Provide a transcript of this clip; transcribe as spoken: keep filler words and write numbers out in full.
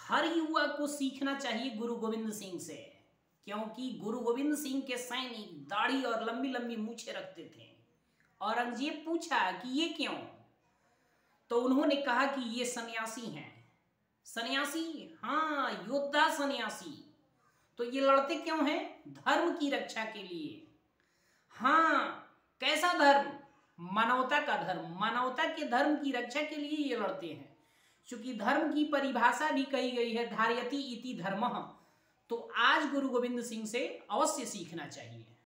हर युवा को सीखना चाहिए गुरु गोविंद सिंह से, क्योंकि गुरु गोविंद सिंह के सैनिक दाढ़ी और लंबी लंबी मूछें रखते थे। औरंगजेब पूछा कि ये क्यों, तो उन्होंने कहा कि ये सन्यासी हैं। सन्यासी? हाँ, योद्धा सन्यासी। तो ये लड़ते क्यों हैं? धर्म की रक्षा के लिए। हाँ, कैसा धर्म? मानवता का धर्म। मानवता के धर्म की रक्षा के लिए ये लड़ते हैं। चूंकि धर्म की परिभाषा भी कही गई है, धारयति इति धर्मः, तो आज गुरु गोविंद सिंह से अवश्य सीखना चाहिए।